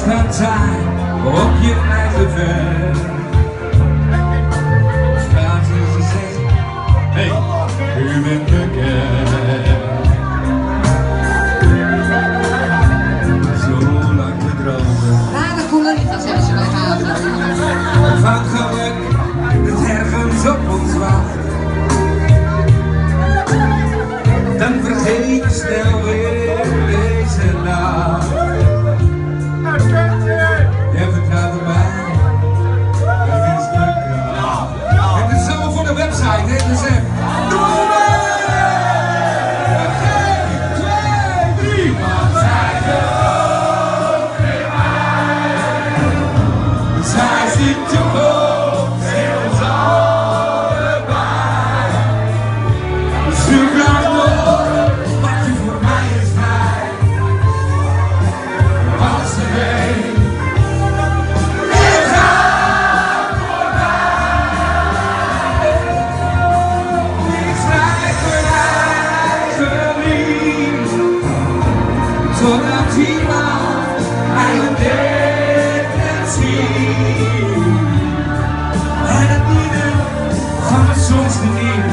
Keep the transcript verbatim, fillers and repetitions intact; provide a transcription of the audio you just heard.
alles kan zijn op je eigen ver. Straat is gezegd, hey, u bent bekend. Zo lang te dromen. Na de Cooleritas hebben ze nog gehaald. Van geluk dat ergens op ons wacht. Dan vergeet je snel weer deze nacht. Jij vertrouwt op mij, het is de kracht. Het is zo voor de website, hè, dus hè. Doe één, twee, drie. Want zij gelooft in mij. Zij ziet de hoofd in ons allebei. Ze gaat door, wat je voor mij is vrij. Als ze weet, ik ga voorbij. Ik schrijf mijn eigen lied, zodat iemand mij ontdekt en ziet. En het midden van mijn soms geniet.